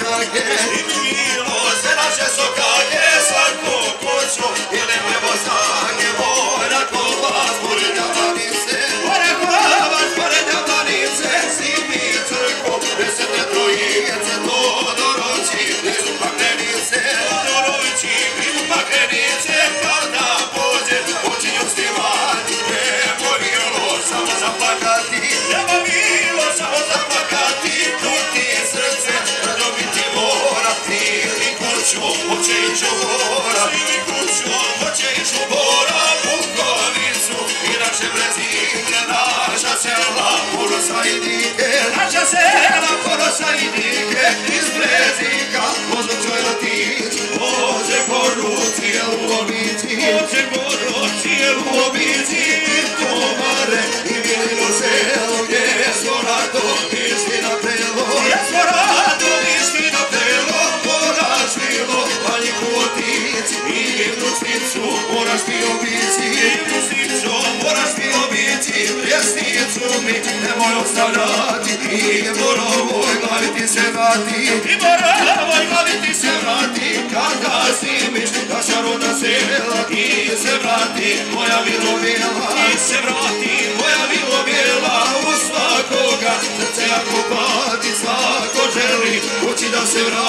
snage i milost naše sokake svaku kuću ili nebo snage mora kod vas pored Javanice mora kod vas pored Javanice simi crkvu desete trojice Todoroći blizu Paklenice Todoroći blizu Paklenice kada pođe počinju snimati nema milost samo zaplakati nema milost samo zaplakati tuti srce radobiti mora snimi kuću hoće ići u mora snimi kuću hoće ići u mora Bukovicu i naše brezine naša sela Porosa i Dike naša sela Porosa i Dike iz Brezika možda čoj latić može goru cijelu obici može goru cijelu obici i Tomare i Milino selo gdje smo rado išli na prelo gdje smo rado išli na prelo poražilo ali kuotici i Brusnicu moraš ti obici i Brusnicu moraš ti obici Pjesnicu mi nemoj ostavljati i Borovoj glavi ti se vrati i Borovoj glavi ti se vrati kada snimiš naša rodna sela i se vrati moja Vilovjela i se vrati moja Vilovjela u svakoga srce ako pati svako želi hoći da se vrati